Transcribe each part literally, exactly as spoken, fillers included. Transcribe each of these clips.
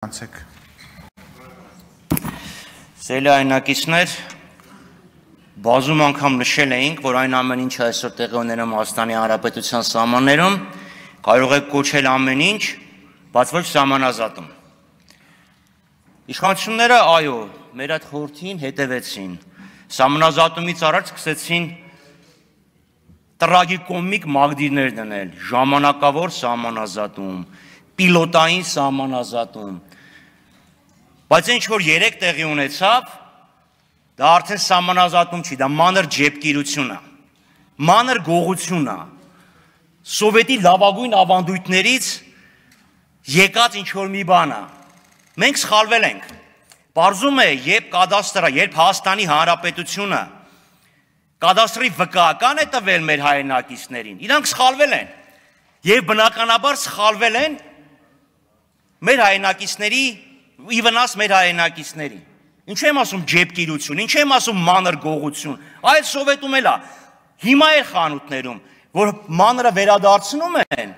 Անցեք։ Սիրելի այնակիցներ, բազում անգամ նշել էինք, որ այն ամեն ինչը այսօր տեղի ունենում Հայաստանի Հանրապետության սահմաններում, կարող է կոչել ամեն ինչ, բայց ոչ սահմանազատում։ Իշխանությունները, այո, մեր այդ խորհրդին հետևեցին, սահմանազատումից առաջ սկսեցին տրագիկոմիկ մագդիրներ դնել, ժամանակավոր սահմանազատում, պիլոտային սահմանազատում, բայց ինչ որ երեք տեղի ունեցավ, դա արդեն սահմանազատում չի, դա մանր ջեպկիրություն է, մանր գողություն է, սովետի լավագույն ավանդույթներից եկած ինչ որ մի բան է, մենք սխալվել ենք, պարզում է, երբ կադաստրը, երբ Հայաստանի Հանրապետությունը կադաստրի վկայական է տվել մեր հայրենակիցներին, իրանք սխալվել են, եւ բնականաբար սխալվել են մեր հայրենակիցների, ի վնաս մեր հայրենակիցների։ Ինչ եմ ասում ջեպկիրություն, ինչ եմ ասում մանր գողություն, այլ սովետում էլ է, հիմա էլ խանութներում, որ մանրը վերադարձնում են,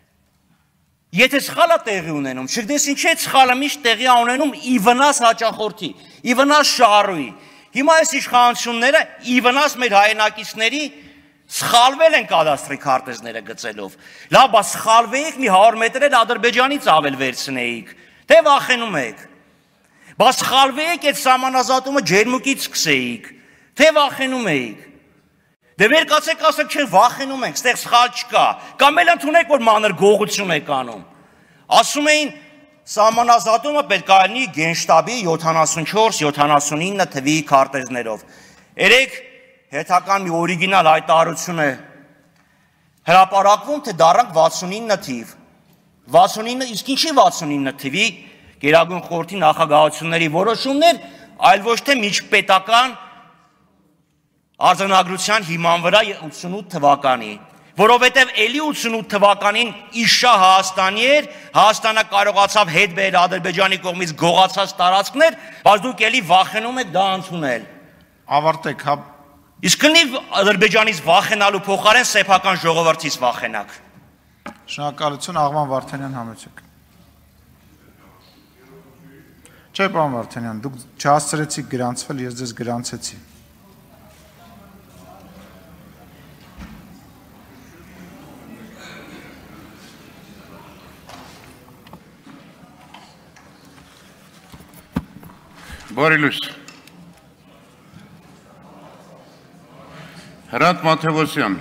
եթե սխալը տեղի ունենում, չգիտես ինչ է սխալը միշտ տեղի ունենում ի վնաս հաճախորդի, ի վնաս շահառուի։ Հիմա այս իշխանությունները ի վնաս մեր հայրենակիցների սխալվել են կադաստրի քարտեզները գծելով։ Լավ, բա սխալվեիք մի հարյուր մետր էլ Ադրբեջանից ավել վերցնեիք, թե վախենում եք։ Բա սխալվեիք այդ սահմանազատումը ջերմուկից սկսեիք, թե վախենում էիք։ Դե մեր կացեք ասեք չէ վախենում ենք, ստեղ սխալ չկա, կամ էլ ընդունեք, որ մանր գողություն եք անում։ Ասում էին սահմանազատումը պետք է լինի գենշտաբի յոթանասունչորս յոթանասունինը թվի քարտեզներով։ Երեք հետական մի օրիգինալ հայտարարություն է հրապարակվում, թե դառնանք վաթսունինը թիվ։ վաթսունինը, իսկ ինչի վաթսունինը թվի Գերագույն խորհրդի նախագահությունների որոշումներ, այլ ոչ թե միջպետական արձանագրության հիման վրա ութսունութ թվականի, որովհետև էլի ութսունութ թվականին իշա Հայաստանի էր, Հայաստանը կարողացավ հետ բերել Ադրբեջանի կողմից գողացած տարածքներ, բայց դուք էլի վախենում եք դա ընդունել։ Ավարտեք, հա։ Իսկ կլինի Ադրբեջանից վախենալու փոխարեն սեփական ժողովրդից վախենաք։ Շնորհակալություն, Աղվան Վարդանյան, համեցեք։ Չէ, պարոն Վարդանյան, դուք չհասցրեցիք գրանցվել, ես ձեզ գրանցեցի։ Բարի լույս։ Հրանտ Մաթևոսյան,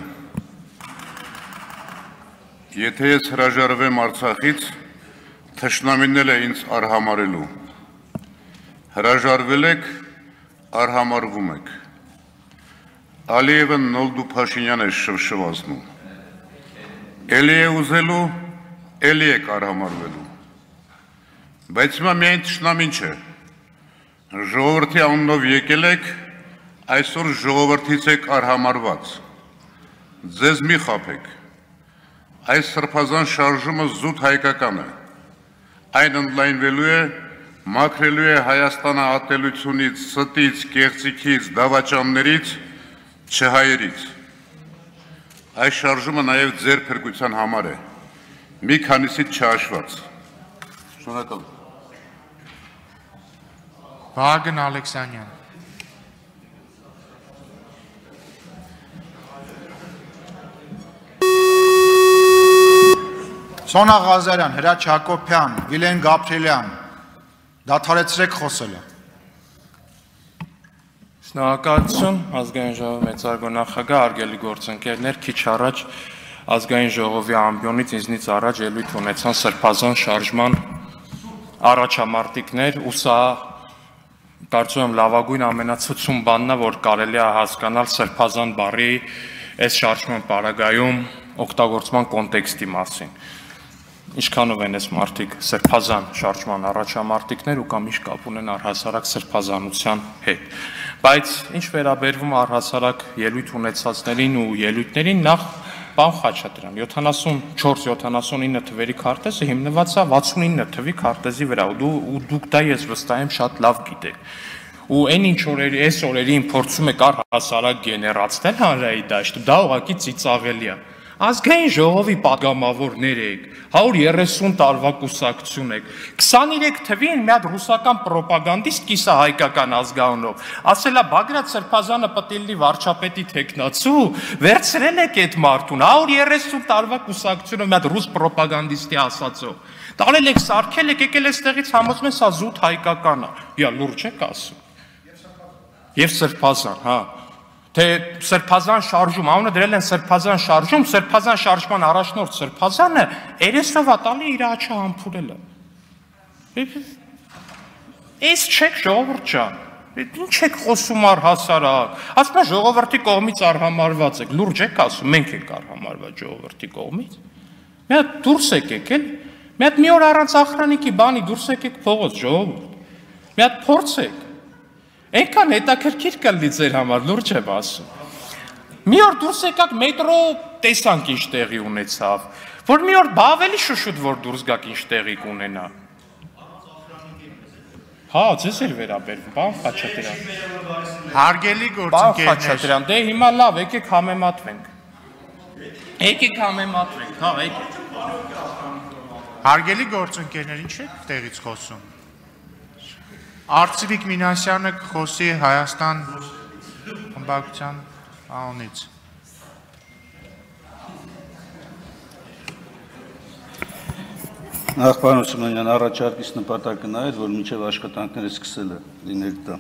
եթե ես հրաժարվեմ Արցախից, թշնամին է ինձ արհամարելու։ Հրաժարվել եք, արհամարվում եք։ Ալիևը Նոլդու Փաշինյան է շվշվացնում։ Էլի է ուզելու, էլի եք արհամարվելու։ Բայց հիմա միայն թշնամին չէ։ Ժողովրդի անունով եկել եք, այսօր ժողովրդից եք արհամարված, ձեզ մի խաբեք, այս սրբազան շարժումը զուտ հայկական է, այն ընդլայնվելու է, մաքրելու է Հայաստանը ատելությունից, ստից, կեղծիքից, դավաճաններից, չհայերից, այս շարժումը նաև ձեր փրկության համար է, մի քանիսից չհաշված, շնորհակալ։ Վահագն Ալեքսանյան։ Սոնա Ղազարյան, Հրաչ Հակոբյան, Վիլեն Գաբրիելյան, դադարեցրեք խոսելը։ Շնորհակալություն, ազգային ժողովի մեծարգո նախագահ, արգելի գործընկերներ, քիչ առաջ ազգային ժողովի ամբիոնից ինձնից առաջ ելույթ ունեցան սրբազան շարժման առաջամարտիկներ, ու սա կարծում եմ լավագույն ամենացցում բանն է, որ կարելի է հասկանալ սրբազան բառի այս շարժման պարագայում օգտագործման կոնտեքստի մասին։ Ինչքանով են այս մարդիկ սրբազան շարժման առաջամարտիկներ ու կամ ինչ կապ ունեն առհասարակ սրբազանության հետ։ Բայց ինչ վերաբերվում առհասարակ ելույթ ունեցածներին ու ելույթներին, նախ Պարոն Խաչատրյան, յոթանասունչորս յոթանասունինը թվերի քարտեզը հիմնված է վաթսունինը թվի քարտեզի վրա, ու դուք դա ես վստահ եմ շատ լավ գիտեք։ Ու այն ինչ օրերի, այս օրերին փորձում եք առհասարակ գեներացնել հանրայի դաշտը, դա ուղղակի ծիծաղելի է։ Ազգային ժողովի պատգամավորներ եք, հարյուր երեսուն տարվա կուսակցություն եք, քսաներեք թվին մի հատ ռուսական պրոպագանդիստ կիսահայկական ազգանունով, ասել է Բագրատ Սրբազանը պետք է վարչապետի թեկնածու, վերցրել եք այդ մարդուն, հարյուր երեսուն տարվա կուսակցությունը մի հատ ռուս պրոպագանդիստի ասածով, տալել եք, սարքել եք, եկել այստեղից համոզում են սա զուտ հայկական է, իա լուրջ եք ասում։ Եվ Սրբազան, հա։ Թե Սրբազան շարժում, անունը դրել են Սրբազան շարժում, Սրբազան շարժման առաջնորդ Սրբազանը երեսով ատալի իր աչքը համբուրել է։ Էս չեք ժողովուրդ ջան, ինչ եք խոսում առհասարակ, ասում են ժողովրդի կողմից արհամարված եք, լուրջ եք ասում, մենք ենք արհամարված ժողովրդի կողմից։ Մի հատ դուրս եկեք էլ, մի հատ մի օր առանց ախրանիկի բանի դուրս եկեք փողոց ժողովուրդ, մի հատ փորձեք։ Այնքան հետաքրքիր կլինի ձեր համար, լուրջ եմ ասում։ Մի օր դուրս եկաք մետրո տեսանք ինչ տեղի ունեցավ, որ մի օր ավելի շուշուտ որ դուրս գաք ինչ տեղի կունենա։ Հա, ձեզ էլ վերաբերվում, պարոն Խաչատրյան։ Հարգելի Պարոն գործընկերներ, Խաչատրյան, դե հիմա լավ, եկեք համեմատվենք։ Եկեք համեմատվենք, հա, եկեք։ հարգելի գործընկերներ, ինչ եք տեղից խոսում։ Արծիվիկ Մինասյանը կխոսի Հայաստան խմբակցության անունից։ Նախ պարոն Սիմոնյան, առաջարկից նպատակը նա էր, որ մինչև աշխատանքները սկսելը լիներ դա։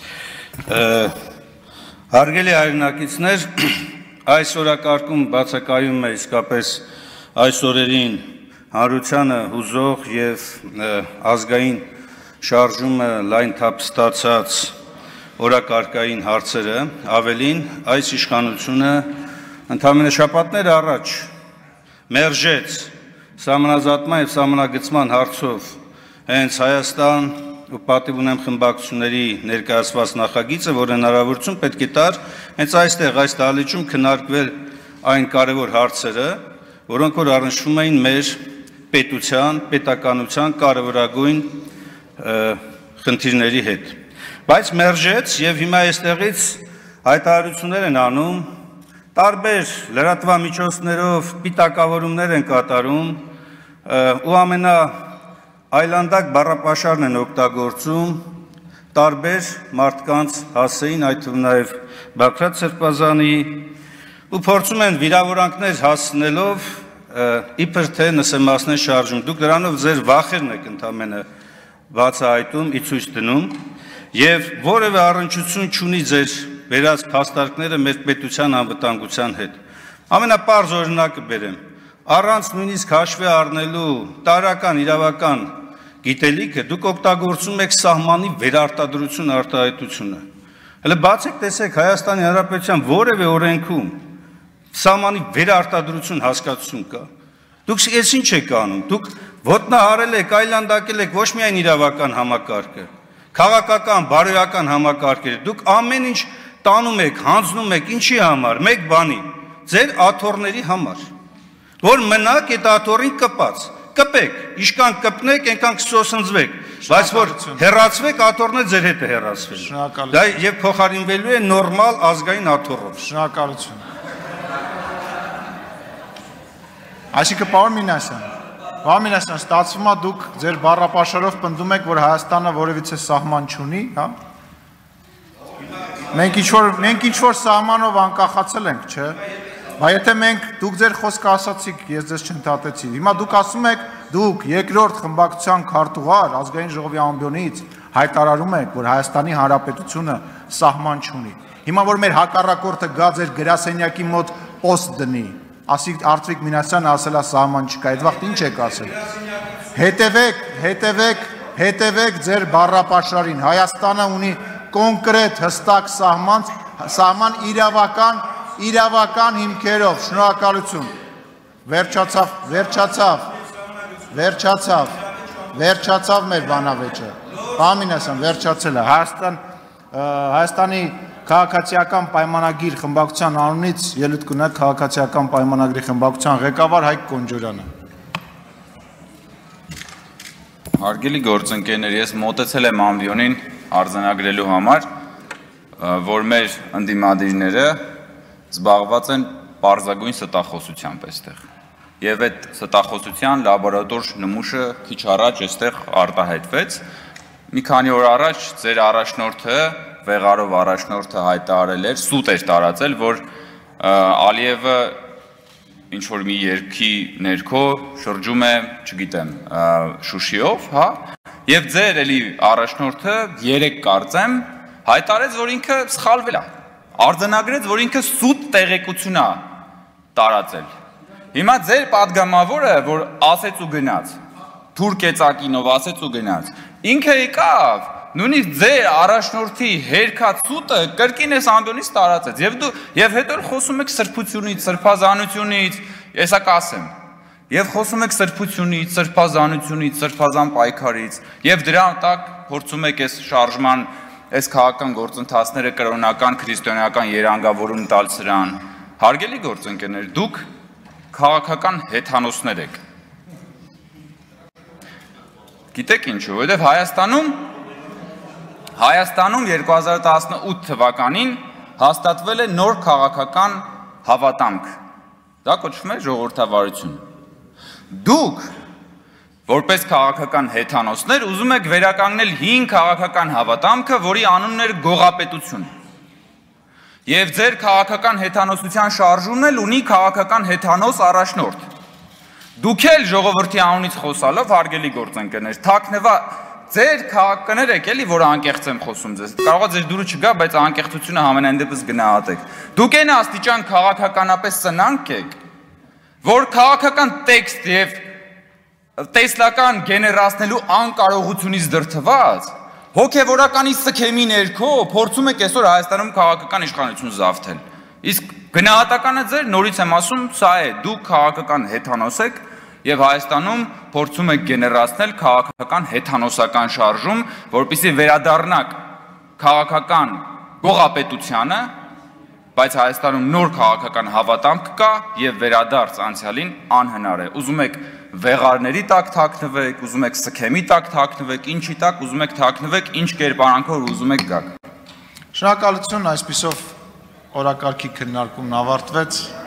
Հարգելի հայրենակիցներ, այս օրակարգում բացակայում է իսկապես այս օրերին հանրությանը հուզող եւ ազգային շարժումը լայն թափ ստացած օրակարգային հարցերը, ավելին այս իշխանությունը ընդամենը շաբաթներ առաջ մերժեց սահմանազատման եւ սահմանագծման հարցով հենց Հայաստան ու պատիվ ունեմ խմբակցությունների ներկայացված նախագիծը, որ հնարավորություն պետք է տար հենց այստեղ այս դահլիճում քննարկվել այն կարևոր հարցերը, որոնք որ առնչվում էին մեր պետության, պետականության կարևորագույն խնդիրների հետ, բայց մերժեց եւ հիմա այստեղից հայտարարություններ են անում, տարբեր լրատվամիջոցներով պիտակավորումներ են կատարում ու ամենա այլանդակ բառապաշարն են օգտագործում տարբեր մարդկանց հասեին, այդ թվում նաեւ Բագրատ Սրբազանի ու փորձում են վիրավորանքներ հասցնելով իբր թե նսեմացնել շարժում, դուք դրանով ձեր վախերն եք ընդամենը բացահայտում, ի ցույց դնում եւ որևէ առնչություն չունի ձեր վերած փաստարկները մեր պետության անվտանգության հետ։ Ամենապարզ օրինակը բերեմ, առանց նույնիսկ հաշվի առնելու տարական իրավական գիտելիքը դուք օգտագործում եք սահմանի վերարտադրություն արտահայտությունը։ Հələ բացեք տեսեք Հայաստանի Հանրապետության որևէ օրենքում սահմանի վերարտադրություն հասկացություն կա։ Դուք ես ինչ եք անում, դուք ոտնահարել եք, այլանդակել եք ոչ միայն իրավական համակարգը, քաղաքական, բարոյական համակարգերը, դուք ամեն ինչ տանում եք, հանձնում եք, ինչի համար, մեկ բանի, ձեր աթոռների համար, որ մնաք այդ աթոռին կպած, կպեք, իշքան կպնեք, այնքան կսոսնձվեք, բայց որ հեռացվեք, աթոռները ձեր հետ է հեռացվել։ Դա եւ փոխարինվելու է նորմալ ազգային աթոռով։ Շնորհակալություն։ Այսինքն պարոն Մինասյան, պարոն Մինասյան, ստացվում է դուք ձեր բառապաշարով պնդում եք, որ Հայաստանը որևիցե սահման չունի, հա։ Մենք ինչ-որ մենք ինչ-որ սահմանով անկախացել ենք, չէ։ Բայց եթե մենք դուք ձեր խոսքը ասացիք, ես ձեզ չընդհատեցի։ Հիմա դուք ասում եք, դուք երկրորդ խմբակցության քարտուղար ազգային ժողովի ամբիոնից հայտարարում եք, որ Հայաստանի Հանրապետությունը սահման չունի։ Հիմա որ մեր հակառակորդը գա ձեր գրասենյակի մոտ պոստ դնի, ասի Արծվիկ Մինասյանը ասել է սահման չկա, այդ վաղտ ինչ եք ասել։ Հետևեք, հետևեք, հետևեք ձեր բառապաշարին։ Հայաստանը ունի կոնկրետ հստակ սահման, սահման իրավական, իրավական հիմքերով։ Շնորհակալություն։ Վերջացավ, վերջացավ, վերջացավ, վերջացավ մեր բանավեճը։ Պարոն Մինասյան, վերջացել է։ Հայաստան, Հայաստանի քաղաքացիական պայմանագիր խմբակցության անունից ելույթ կունենա քաղաքացիական պայմանագրի խմբակցության ղեկավար Հայկ Կոնջորյանը։ Հարգելի գործընկերներ, ես մոտեցել եմ ամբիոնին արձանագրելու համար, որ մեր ընդդիմադիրները զբաղված են պարզագույն ստախոսությամբ այստեղ։ Եվ այդ ստախոսության լաբորատոր նմուշը քիչ առաջ այստեղ արտահայտվեց։ Մի քանի օր առաջ ձեր առաջնորդը, Վեղարով առաջնորդը հայտարարել էր, սուտ էր տարածել, որ Ալիևը ինչ որ մի երկի ներքո շրջում է, չգիտեմ, Շուշիով, հա, եւ ձեր էլի առաջնորդը երեք կարծեմ հայտարարեց, որ ինքը սխալվել է, արձանագրեց, որ ինքը սուտ տեղեկություն է տարածել։ Հիմա ձեր падգամավորը, որ ասեց ու գնաց, թուրքեծակինով ասեց ու գնաց, ինքը եկավ, նույնիսկ ձեր առաջնորդի հերքած սուտը կրկին էս ամբյոնից տարածեց, եւ դու եւ հետո խոսում եք սրբությունից, սրբազանությունից, եսա կասեմ, եւ խոսում եք սրբությունից, սրբազանությունից, սրբազան պայքարից, եւ դրա տակ փորձում եք այս շարժման, այս քաղաքական գործընթացները կրոնական, քրիստոնեական երանգավորում տալ սրան։ Հարգելի գործընկերներ, դուք քաղաքական հեթանոսներ եք։ Գիտեք ինչու, որովհետև Հայաստանում Հայաստանում երկու հազար տասնութ թվականին հաստատվել է նոր քաղաքական հավատամք։ Դա կոչվում է ժողովրդավարություն։ Դուք, որպես քաղաքական հեթանոսներ, ուզում եք վերականգնել հին քաղաքական հավատամքը, որի անունն էր գողապետություն։ Եվ ձեր քաղաքական հեթանոսության շարժումն էլ ունի քաղաքական հեթանոս առաջնորդ։ Դուք էլ ժողովրդի անունից խոսալով, հարգելի գործընկերներ, թաքնվա ձեր քաղաքականներ եք էլի, որ անկեղծ եմ խոսում ձեզ։ Կարող է ձեր դուրը չգա, բայց անկեղծությունը համենայն դեպս գնահատեք։ Դուք այն աստիճան քաղաքականապես սնանկ եք, որ քաղաքական տեքստ եւ տեսլական գեներացնելու անկարողությունից դրդված հոգևորականի սքեմի ներքո փորձում եք այսօր Հայաստանում քաղաքական իշխանություն զավթել։ Իսկ գնահատականը ձեր նորից եմ ասում, սա է, դուք քաղաքական հեթանոս եք եւ Հայաստանում փորձում եք գեներացնել քաղաքական հեթանոսական շարժում, որպեսզի վերադառնաք քաղաքական գողապետությանը, բայց Հայաստանում նոր քաղաքական հավատամք կա եւ վերադարձ անցյալին անհնար է։ Ուզում եք վեղարների տակ թաքնվեք, ուզում եք սքեմի տակ թաքնվեք, ինչի տակ ուզում եք թաքնվեք, ինչ կերպարանքով ուզում եք գաք։ Շնորհակալություն, այսպիսով օրակարգի քննարկումն ավարտվեց։